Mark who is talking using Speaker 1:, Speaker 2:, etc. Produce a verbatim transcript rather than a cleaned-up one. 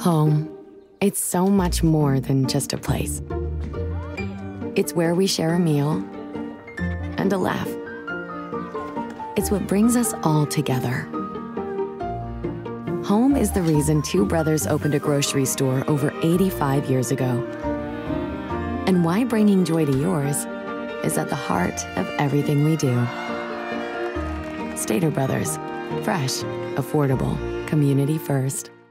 Speaker 1: Home. It's so much more than just a place. It's where we share a meal and a laugh. It's what brings us all together. Home is the reason two brothers opened a grocery store over eighty-five years ago. And why bringing joy to yours is at the heart of everything we do. Stater Brothers. Fresh, affordable, community first.